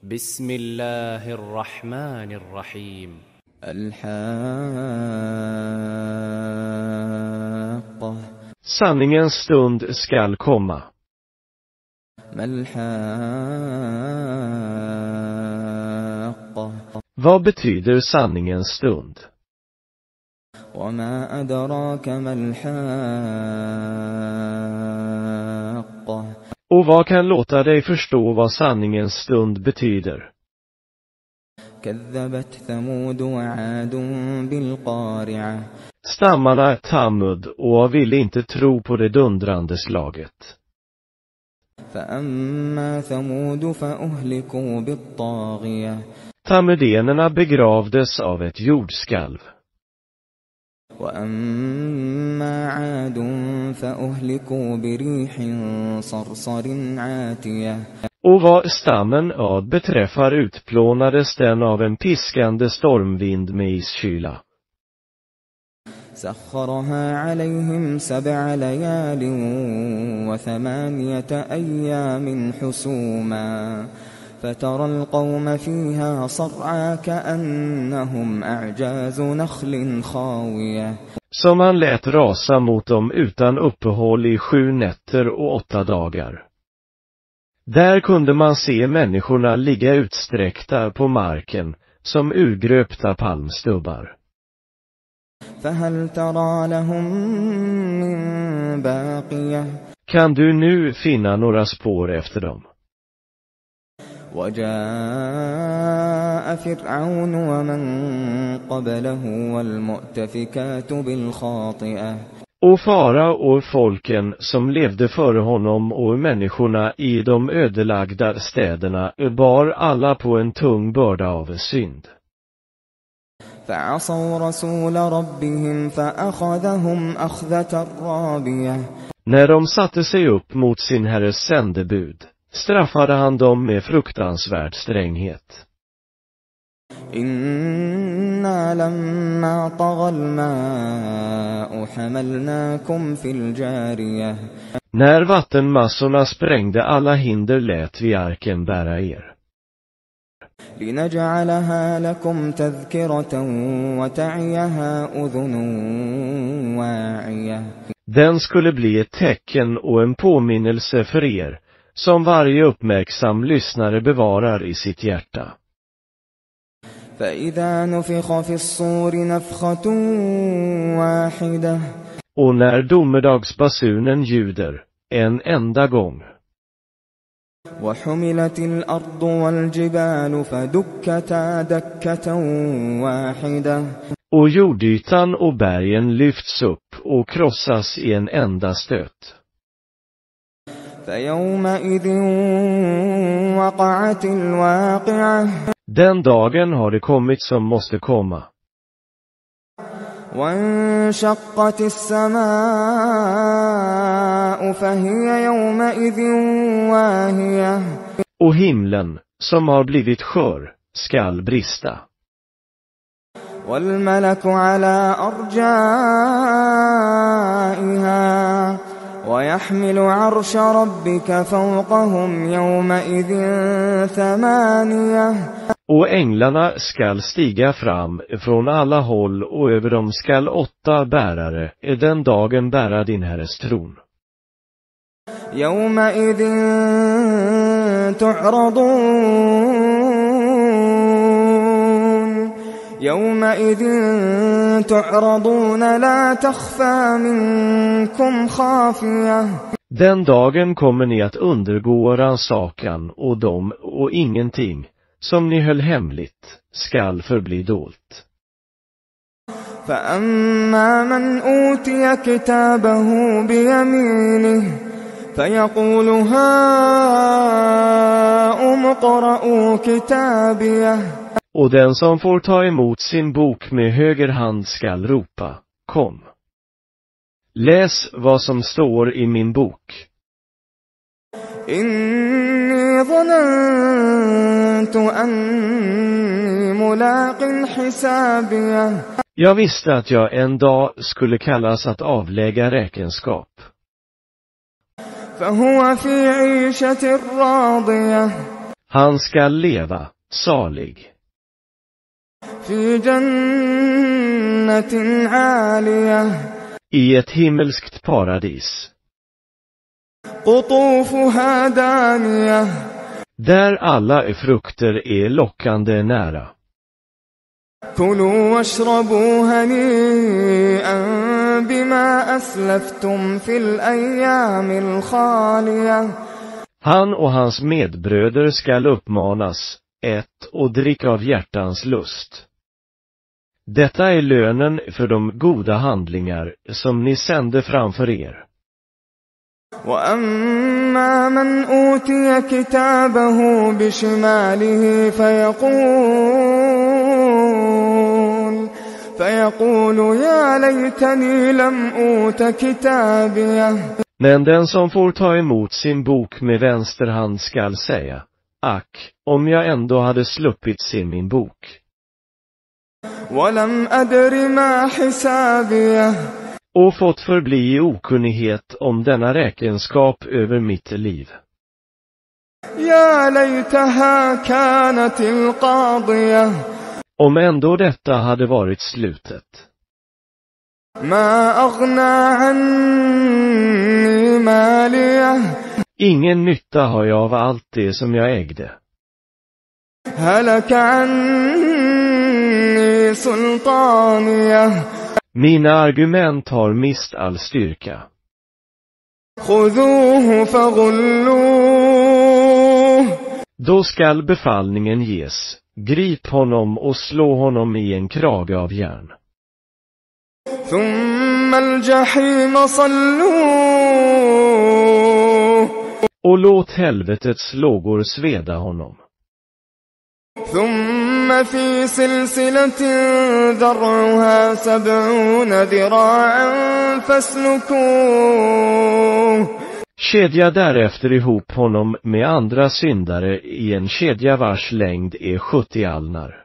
بسم الله الرحمن الرحيم. الحاقة. Sanningens stund skall komma. ما الحاقة. Vad betyder sanningens stund? وما أدراك ما الحاقة. Och vad kan låta dig förstå vad sanningens stund betyder? كذبت ثمود وعاد بالقارعة. Stammarna Tamud och ville inte tro på det dundrande slaget. فأما ثمود فأهلكوا بالطاغية. Tamudenerna begravdes av ett jordskalv. وأما عاد فأهلكوا بريح صرصر عاتية. Och vad stammen Ad beträffar utplånades den av en piskande stormvind med iskyla. سخرها عليهم 7 ليال و8 أيام حسوما فترى القوم فيها صرعى كأنهم أعجاز نخل خاوية. Som han lät rasa mot dem utan uppehåll i 7 nätter och 8 dagar. Där kunde man se människorna ligga utsträckta på marken som urgröpta palmstubbar. فهل ترى لهم من باقية. Kan du nu finna några spår efter dem? وجاء فرعون ومن قبله والمؤتفكات بالخاطئة. Och fara och folken som levde före honom och människorna i de ödelagda städerna bar alla på en tung börda av synd. فعصوا رسول ربهم فأخذهم أخذة رابية. När de satte sig upp mot sin herres sändebud, straffade han dem med fruktansvärd stränghet. إنا لما طغى الماء حملناكم في الجارية. När vattenmassorna sprängde alla hinder lät vi arken bära er. لنجعلها لكم تذكرة وتعيها أذن واعية. Den skulle bli ett tecken och en påminnelse för er, som varje uppmärksam lyssnare bevarar i sitt hjärta. فإذا نفخ في الصور نفخة واحدة. Och när domedagsbasunen ljuder, en enda gång. وحملت الأرض والجبال فدكتا دكة واحدة. Och jordytan och bergen lyfts upp och krossas i en enda stöt. فيومئذ وقعت الواقعة. Den dagen har det kommit som måste komma. وانشقت السماء فهي يومئذ واهية. Och himlen, som har blivit skör, skall brista. والملك على أرجائها ويحمل عرش ربك فوقهم يومئذ 8. Och änglarna skall stiga fram från alla håll och över dem skall 8 bärare den dagen bära din herres tron. يومئذ تعرضون يومئذ تعرضون لا تخفى منكم خافية. Den dagen kommer ni att undergå rannsakan och dem och ingenting som ni höll hemligt skall förbli dolt. فأما من أوتي كتابه بيمينه فيقول هاؤم اقرءوا كتابيه. Och den som får ta emot sin bok med höger hand skall ropa, kom. Läs vad som står i min bok. إني ظننت أني ملاق حسابيه. Jag visste att jag en dag skulle kallas att avlägga räkenskap. فهو في عيشة راضية. Han ska leva, salig. في جنة عالية I ett himmelskt paradis. قطوفها دانية Där alla frukter är lockande nära. كلوا واشربوا هنيئا بما أسلفتم في الأيام الخالية. Han och hans medbröder skall uppmanas, ät och drick av hjärtans lust. Detta är lönen för de goda handlingar som ni sände framför er. وأما من أوتي كتابه بشماله فيقول يا ليتني لم أوت كتابيه. Men den som får ta emot sin bok med vänster hand skall säga, ack, om jag ändå hade sluppit se min bok. ولم أدر ما حسابيه. Och fått förbli i okunnighet om denna räkenskap över mitt liv. يا ليتها كانت القاضية. Om ändå detta hade varit slutet. ما أغنى عني ماليه. Ingen nytta har jag av allt det som jag ägde. هلك عني سلطانيه. Mina argument har mist all styrka. خذوه فغلوه. Då skall befallningen ges, grip honom och slå honom i en krage av järn. ثم الجحيم صلوه. Och låt helvetets lågor sveda honom. ثم في سلسلة ذرعها 70 ذراعا فاسلكوه. Kedja därefter ihop honom med andra syndare i en kedja vars längd är 70 alnar.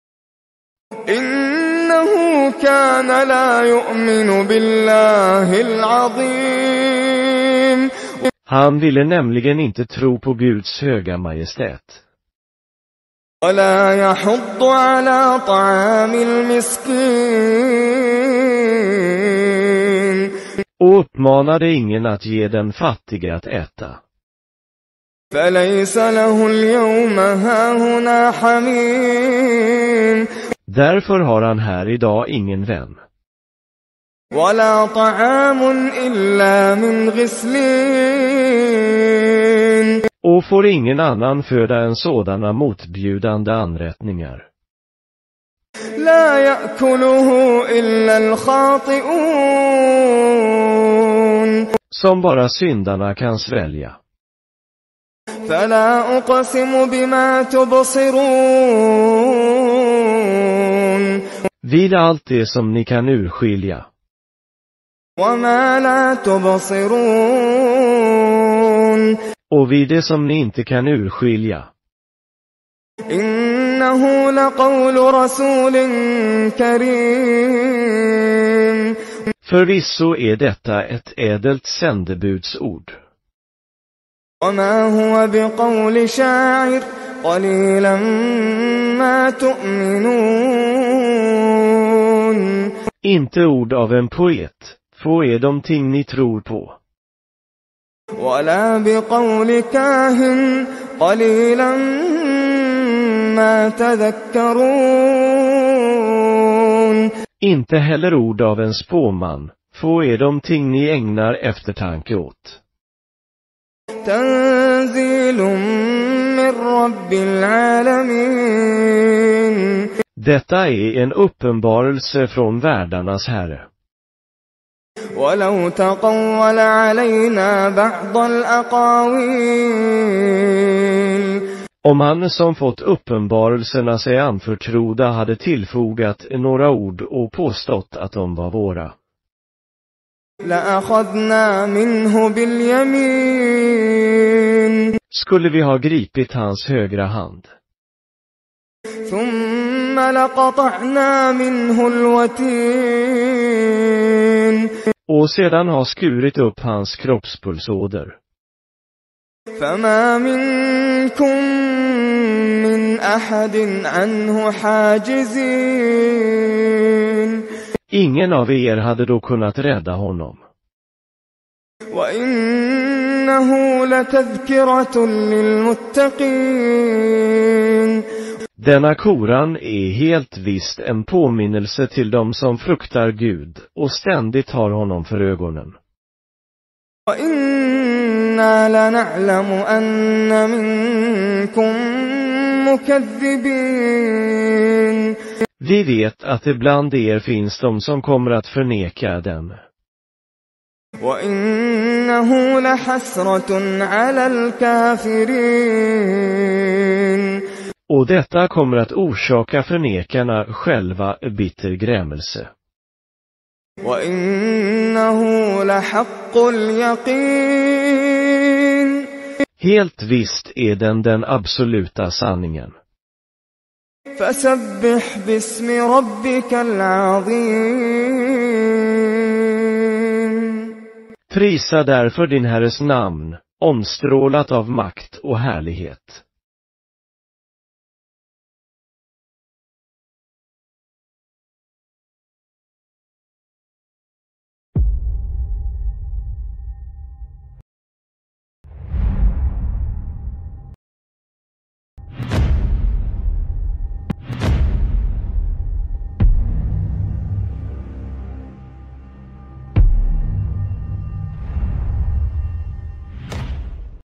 إنه كان لا يؤمن بالله العظيم. Han ville nämligen inte tro på Guds höga majestät. ولا يحض على طعام المسكين. Och uppmanade ingen att ge den fattiga att äta. فليس له اليوم هاهنا حميم. Därför har han här idag ingen vän. ولا طعام إلا من غسلين. Och får ingen annan föda än sådana motbjudande anrättningar. لا يأكله إلا الخاطئون. Som bara syndarna kan svälja. فلا أقسم بما تبصرون. Vid allt det som ni kan urskilja. وما لا تبصرون. Och vid det som ni inte kan urskilja. إنه لقول رسول كريم. Förvisso är detta ett ädelt sändebudsord. وما هو بقول شاعر قليلا ما تؤمنون. Inte ord av en poet, få är de ting ni tror på. ولا بقول كاهن قليلا ما تذكرون. Inte heller ord av en spåman, få är de ting ni ägnar eftertanke åt. تنزيل من رب العالمين. Detta är en uppenbarelse från världarnas Herre. ولو تقول علينا بعض الأقاويل. Om han som fått uppenbarelserna sig anförtrodda hade tillfogat några ord och påstått att de var våra. لأخذنا منه باليمين. Skulle vi ha gripit hans högra hand. ثم لقطعنا منه الوتين. Och sedan ha skurit upp hans kroppspulsåder. فما منكم من أحد عنه حاجزين. Ingen av er hade då kunnat rädda honom. وإنه لتذكرة للمتقين. Denna Koran är helt visst en påminnelse till dem som fruktar Gud och ständigt har honom för ögonen. وإنا لنعلم أن منكم مكذبين. Vi vet att det bland er finns de som kommer att förneka den. وإنه لحسرة على الكافرين. Och detta kommer att orsaka förnekarna själva bitter grämelse. وإنه لحق اليقين. Helt visst är den absoluta sanningen. فسبح باسم ربك العظيم. Prisa därför din Herres namn, omstrålat av makt och härlighet.